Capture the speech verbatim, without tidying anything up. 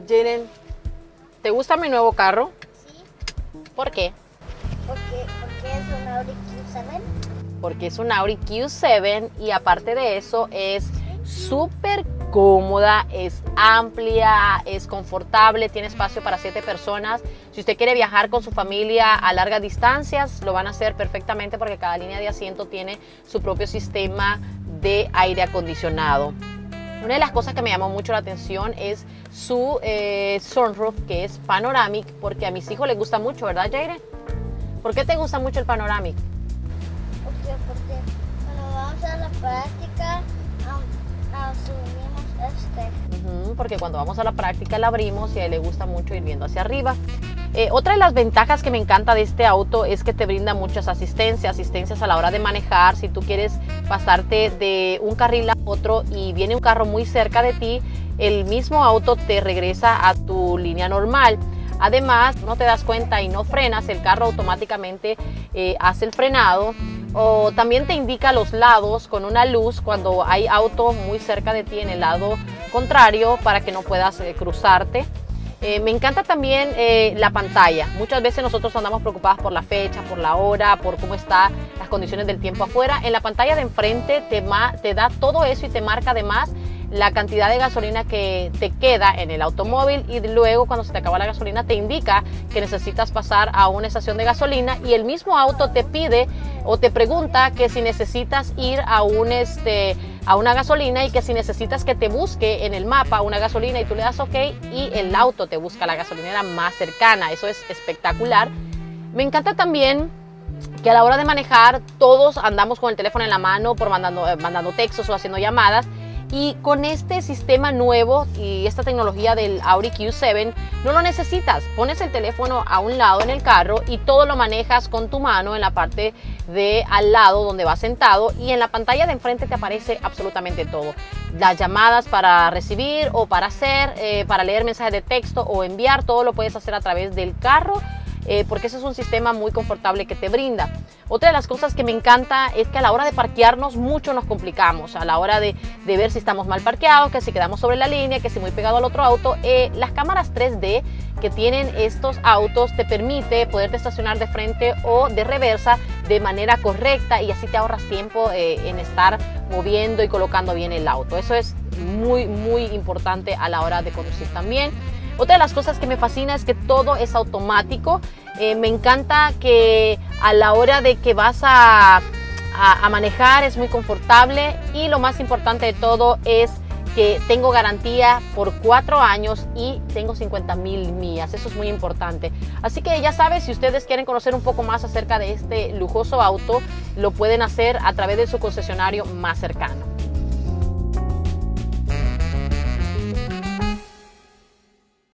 Jaden, ¿te gusta mi nuevo carro? Sí. ¿Por qué? Porque, porque es un Audi Q siete. Porque es un Audi Q siete y aparte de eso es súper cómoda, es amplia, es confortable, tiene espacio para siete personas. Si usted quiere viajar con su familia a largas distancias, lo van a hacer perfectamente porque cada línea de asiento tiene su propio sistema de aire acondicionado. Una de las cosas que me llamó mucho la atención es su eh, sunroof, que es panoramic, porque a mis hijos les gusta mucho, ¿verdad, Jaden? ¿Por qué te gusta mucho el panoramic? Porque, porque cuando vamos a la práctica, um, um, subimos este. Uh-huh, porque cuando vamos a la práctica la abrimos y a él le gusta mucho ir viendo hacia arriba. Eh, otra de las ventajas que me encanta de este auto es que te brinda muchas asistencias, asistencias a la hora de manejar. Si tú quieres pasarte de un carril a otro y viene un carro muy cerca de ti, el mismo auto te regresa a tu línea normal. Además, no te das cuenta y no frenas, el carro automáticamente eh, hace el frenado. O también te indica los lados con una luz cuando hay auto muy cerca de ti en el lado contrario para que no puedas eh, cruzarte. Eh, me encanta también eh, la pantalla. Muchas veces nosotros andamos preocupados por la fecha, por la hora, por cómo están las condiciones del tiempo afuera. En la pantalla de enfrente te, te da todo eso y te marca además la cantidad de gasolina que te queda en el automóvil, y luego cuando se te acaba la gasolina te indica que necesitas pasar a una estación de gasolina, y el mismo auto te pide o te pregunta que si necesitas ir a, un, este, a una gasolina y que si necesitas que te busque en el mapa una gasolina, y tú le das OK y el auto te busca la gasolinera más cercana. Eso es espectacular. Me encanta también que a la hora de manejar todos andamos con el teléfono en la mano por mandando, mandando textos o haciendo llamadas. Y con este sistema nuevo y esta tecnología del Audi Q siete no lo necesitas. Pones el teléfono a un lado en el carro y todo lo manejas con tu mano en la parte de al lado donde vas sentado, y en la pantalla de enfrente te aparece absolutamente todo. Las llamadas para recibir o para hacer, eh, para leer mensajes de texto o enviar, todo lo puedes hacer a través del carro. Eh, porque ese es un sistema muy confortable que te brinda. Otra de las cosas que me encanta es que a la hora de parquearnos mucho nos complicamos, a la hora de, de ver si estamos mal parqueados, que si quedamos sobre la línea, que si muy pegado al otro auto. Eh, las cámaras tres D que tienen estos autos te permite poderte estacionar de frente o de reversa de manera correcta, y así te ahorras tiempo eh, en estar moviendo y colocando bien el auto. Eso es muy muy importante a la hora de conducir también. Otra de las cosas que me fascina es que todo es automático. Eh, me encanta que a la hora de que vas a, a, a manejar es muy confortable, y lo más importante de todo es que tengo garantía por cuatro años y tengo cincuenta mil millas. Eso es muy importante. Así que ya sabes, si ustedes quieren conocer un poco más acerca de este lujoso auto, lo pueden hacer a través de su concesionario más cercano.